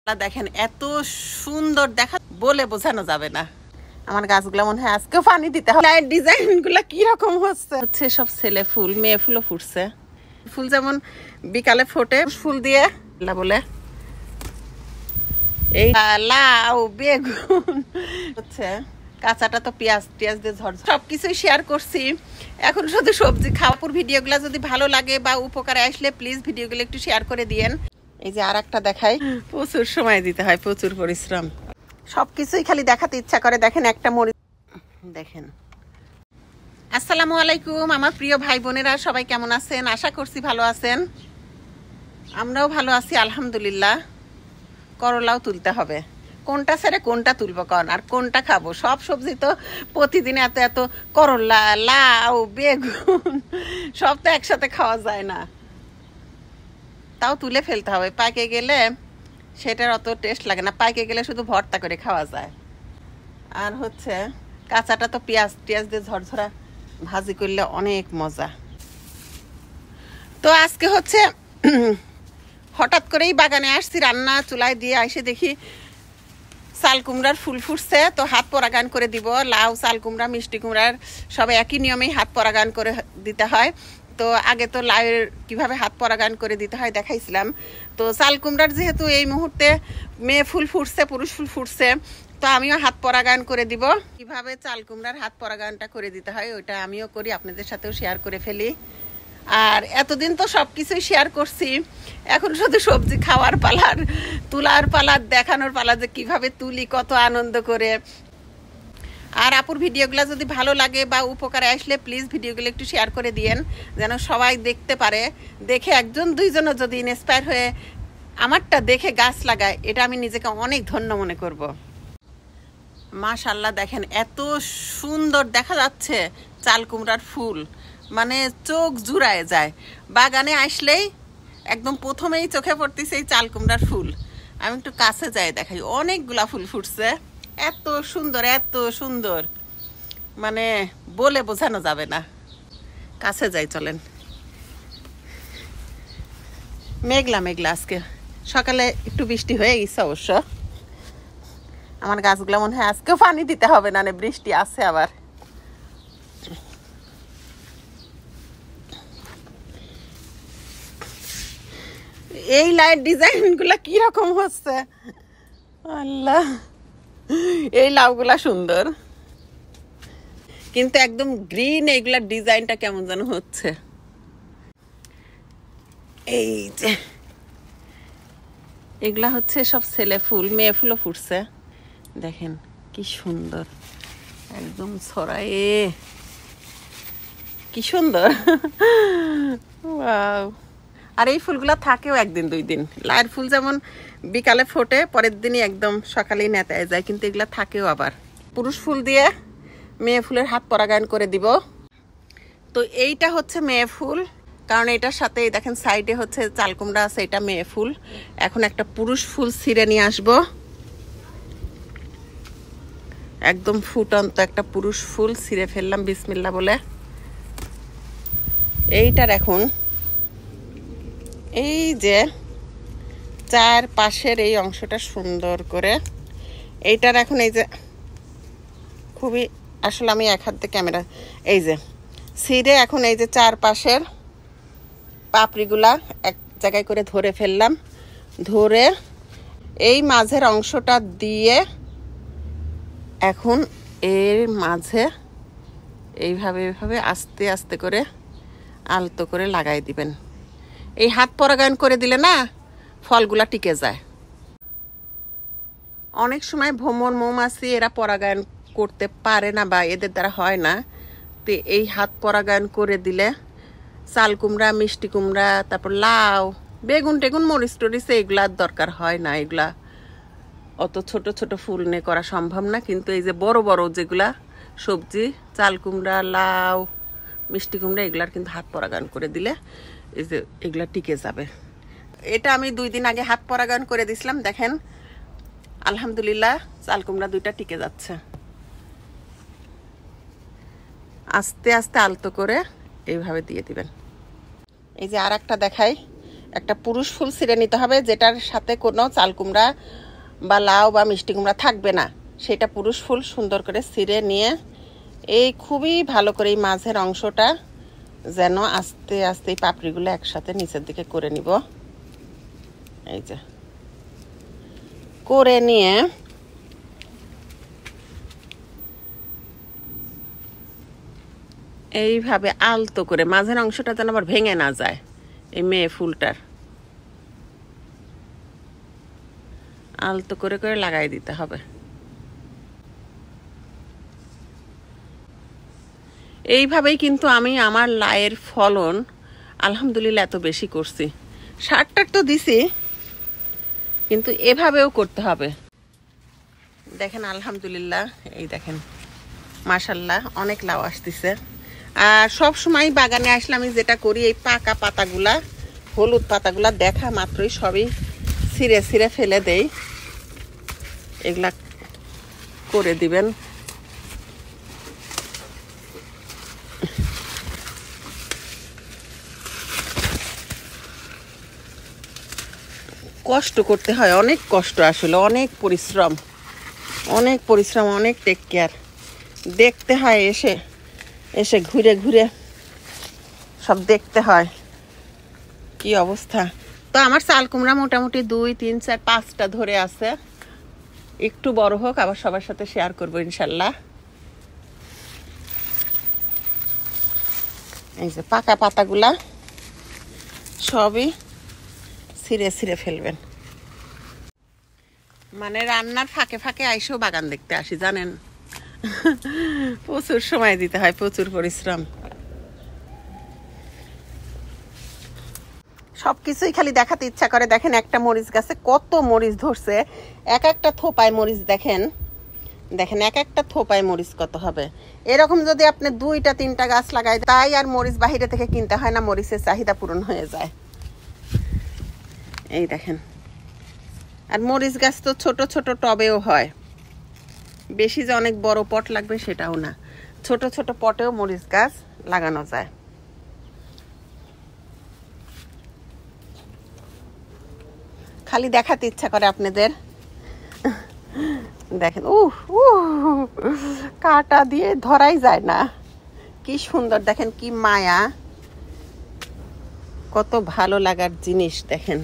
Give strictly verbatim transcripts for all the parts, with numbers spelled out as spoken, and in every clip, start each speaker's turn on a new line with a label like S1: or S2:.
S1: দেখেন এত সুন্দর দেখা বলে বোঝানো যাবে না। আমার গাছগুলো মনে হয় আজকে পানি দিতে হবে। ডিজাইন গুলা কি রকম হচ্ছে হচ্ছে সব ছেলে ফুল, মেয়ে ফুলও ফুটছে। ফুল যেমন বিকালে ফোটে, ফুল দিয়ে বলে এই লাউ বেগুন হচ্ছে, কাঁচাটা তো পেঁয়াজ টিয়াজ দিয়ে ঝড় সবকিছুই শেয়ার করছি। এখন শুধু সবজি খাওয়ার ভিডিওগুলো যদি ভালো লাগে বা উপকারে আসলে প্লিজ ভিডিওগুলো একটু শেয়ার করে দিয়েন। এই যে আর একটা দেখাই, প্রচুর সময় দিতে হয়, প্রচুর পরিশ্রম, সবকিছুই খালি দেখাতে ইচ্ছা করে। দেখেন একটা মরিচ দেখেন। আসসালামু আলাইকুম আমার প্রিয় ভাই বোনেরা, সবাই কেমন আছেন? আশা করছি ভালো আছেন। আমরাও ভালো আছি আলহামদুলিল্লাহ। করলাও তুলতে হবে, কোনটা ছেড়ে কোনটা তুলবো কন, আর কোনটা খাবো? সব সবজি তো প্রতিদিন এত এত করলা, লাউ, বেগুন সব তো একসাথে খাওয়া যায় না, তাও তুলে ফেলতে হবে। পাইকে গেলে সেটার অত টেস্ট লাগে না, পাইকে গেলে শুধু ভর্তা করে খাওয়া যায়। আর হচ্ছে কাঁচাটা তো পেঁয়াজ টিয়াজ দিয়ে ঝরঝরা ভাজি করলে অনেক মজা। তো আজকে হচ্ছে হঠাৎ করেই বাগানে আসছি, রান্না চুলায় দিয়ে এসে দেখি চাল কুমড়ার ফুল ফুটছে। তো হাত পরাগান করে দিব। লাউ, চাল কুমড়া, মিষ্টি কুমড়ার সব একই নিয়মেই হাত পরাগান করে দিতে হয়। তো আগে তো লাউয়ের কিভাবে হাত পরাগান করে দিতে হয় দেখাইছিলাম। তো চাল কুমড়ার যেহেতু এই মুহূর্তে মেয়ে ফুল ফুটছে, পুরুষ ফুল ফুটছে, তো আমিও হাত পরাগান করে দিব। কিভাবে চাল কুমড়ার হাত পরাগানটা করে দিতে হয় ওইটা আমিও করি, আপনাদের সাথেও শেয়ার করে ফেলি। আর এতদিন তো সব কিছুই শেয়ার করছি, এখন শুধু সবজি খাওয়ার পালার, তুলার পালার, দেখানোর পালা যে কিভাবে তুলি, কত আনন্দ করে। আর আপুর ভিডিওগুলো যদি ভালো লাগে বা উপকারে আসলে প্লিজ ভিডিওগুলো একটু শেয়ার করে দিয়েন, যেন সবাই দেখতে পারে। দেখে একজন দুইজনও যদি ইন্সপায়ার হয়ে আমারটা দেখে গাছ লাগায়, এটা আমি নিজেকে অনেক ধন্য মনে করব। মাশাআল্লাহ দেখেন এত সুন্দর দেখা যাচ্ছে চাল কুমড়ার ফুল, মানে চোখ জুড়ায় যায়। বাগানে আসলেই একদম প্রথমেই চোখে পড়তেছে এই চাল কুমড়ার ফুল। আমি একটু কাছে যাই দেখাই, অনেকগুলা ফুল ফুটছে, এত সুন্দর এত সুন্দর, মানে বলে বোঝানো যাবে না। কাছে যাই চলেন। মেঘলা মেঘলা, আজকে সকালে একটু বৃষ্টি হয়ে গেছে অবশ্য। আমার গাছগুলো মনে হয় আজকেও পানি দিতে হবে না, বৃষ্টি আছে আবার। এই লাইট ডিজাইন গুলা কি রকম হচ্ছে আল্লাহ। এই লাউগুলা সুন্দর, কিন্তু একদম গ্রিন, এইগুলা ডিজাইনটা কেমন যেন হচ্ছে। এই যে এগুলা হচ্ছে সব ছেলে ফুল, মেয়ে ফুলও ফুটছে। দেখেন কি সুন্দর, একদম ছড়ায়ে, কি সুন্দর। ওয়াও। আর এই ফুলগুলা থাকেও একদিন দুই দিন। লাইয়ের ফুল যেমন বিকালে ফোটে, পরের দিনই একদম সকালেই নেতায় যায়, কিন্তু এগুলা থাকেও আবার। পুরুষ ফুল দিয়ে মেয়ে ফুলের হাত পরাগায়ন করে দিব। তো এইটা হচ্ছে মেয়ে ফুল, কারণ এটার সাথে দেখেন সাইডে হচ্ছে চাল কুমড়া আছে, এটা মেয়ে ফুল। এখন একটা পুরুষ ফুল ছিঁড়ে নিয়ে আসবো, একদম ফুটন্ত একটা পুরুষ ফুল ছিঁড়ে ফেললাম বিসমিল্লাহ বলে। এইটার এখন এই যে চার পাশের এই অংশটা সুন্দর করে, এইটার এখন এই যে খুবই, আসলে আমি এক হাত দিয়ে ক্যামেরা, এই যে ছিঁড়ে এখন এই যে চার পাশের পাপড়িগুলা এক জায়গায় করে ধরে ফেললাম। ধরে এই মাঝের অংশটা দিয়ে এখন এর মাঝে এইভাবে এইভাবে আস্তে আস্তে করে আলতো করে লাগাই দিবেন। এই হাত পরাগায়ন করে দিলে না ফলগুলা টিকে যায়। অনেক সময় ভ্রমর, মৌমাছি এরা পরাগায়ন করতে পারে না বা এদের দ্বারা হয় না। তো এই হাত পরাগায়ন করে দিলে চাল কুমড়া, মিষ্টি কুমড়া, তারপর লাউ, বেগুন টেগুন, মরিচ টরিচ এগুলার দরকার হয় না। এগুলা অত ছোট ছোট ফুল নিয়ে করা সম্ভব না, কিন্তু এই যে বড় বড় যেগুলা সবজি, চাল কুমড়া, লাউ, মিষ্টি কুমড়া, এগুলার কিন্তু হাত পরাগায়ন করে দিলে এই যে এগুলা টিকে যাবে। এটা আমি দুই দিন আগে হাত পরাগায়ন করে দিছিলাম, দেখেন আলহামদুলিল্লাহ চাল কুমড়া দুইটা টিকে যাচ্ছে। আস্তে আস্তে আলতো করে এইভাবে দিয়ে দিবেন। এই যে আর একটা দেখাই, একটা পুরুষ ফুল ছিঁড়ে নিতে হবে, যেটার সাথে কোনো চাল কুমড়া বা লাউ বা মিষ্টি কুমড়া থাকবে না, সেটা পুরুষ ফুল সুন্দর করে ছিঁড়ে নিয়ে এই খুবই ভালো করে এই মাঝের অংশটা যেন আস্তে আস্তে এই পাপড়িগুলো একসাথে নিচের দিকে করে নিব। এই যে করে নিয়ে এইভাবে আলতো করে মাঝের অংশটা যেন আবার ভেঙে না যায়, এই মেয়ে ফুলটার আলতো করে করে লাগাই দিতে হবে। এইভাবেই কিন্তু আমি আমার লাউয়ের ফলন আলহামদুলিল্লাহ এত বেশি করছি। সার টার তো দিছি, কিন্তু এভাবেও করতে হবে। দেখেন আলহামদুলিল্লাহ, এই দেখেন মাশাল্লাহ অনেক লাউ আসতেছে। আর সব সময় বাগানে আসলে আমি যেটা করি, এই পাকা পাতাগুলা, হলুদ পাতাগুলা দেখা মাত্রই সবই ছিঁড়ে ছিঁড়ে ফেলে দেই। এগুলা করে দিবেন। কষ্ট করতে হয়, অনেক কষ্ট, আসলে অনেক পরিশ্রম, অনেক পরিশ্রম, অনেক টেক কেয়ার দেখতে হয়। এসে এসে ঘুরে ঘুরে সব দেখতে হয় কি অবস্থা। তো আমার চাল কুমড়া মোটামুটি দুই তিন চার পাঁচটা ধরে আছে, একটু বড় হোক আবার সবার সাথে শেয়ার করবো ইনশাল্লাহ। এই যে পাকা পাতাগুলা সবই ছিঁড়ে ছিঁড়ে ফেলবেন। মানে রান্নার ফাঁকে ফাঁকে আইসেও বাগান দেখতে আসি, জানেন প্রচুর সময় দিতে হয়, প্রচুর পরিশ্রম। সবকিছুই খালি দেখাতে ইচ্ছা করে। দেখেন একটা মরিচ গাছে কত মরিচ ধরছে, এক একটা থোপায় মরিচ, দেখেন দেখেন এক একটা থোপায় মরিচ কত হবে। এরকম যদি আপনি দুইটা তিনটা গাছ লাগাই, তাই আর মরিচ বাহিরে থেকে কিনতে হয় না, মরিচের চাহিদা পূরণ হয়ে যায়। এই দেখেন, আর মরিচ গাছ তো ছোট ছোট টবেও হয়, বেশি যে অনেক বড় পট লাগবে সেটাও না, ছোট ছোট পটেও মরিচ গাছ লাগানো যায়। খালি দেখাতে ইচ্ছা করে আপনাদের। দেখেন উহ উহ কাটা দিয়ে ধরাই যায় না, কি সুন্দর, দেখেন কি মায়া, কত ভালো লাগার জিনিস। দেখেন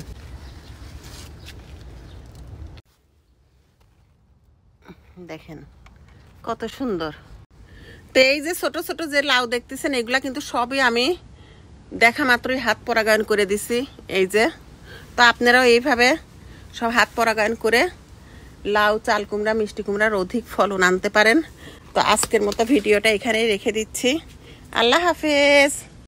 S1: দেখেন কত সুন্দর। তো এই যে ছোট ছোট যে লাউ দেখতেছেন, এগুলা কিন্তু সবই আমি দেখা মাত্রই হাত পরাগায়ন করে দিছি। এই যে, তো আপনারাও এইভাবে সব হাত পরাগায়ন করে লাউ, চাল কুমড়া, মিষ্টি কুমড়ার অধিক ফলন আনতে পারেন। তো আজকের মতো ভিডিওটা এখানেই রেখে দিচ্ছি। আল্লাহ হাফেজ।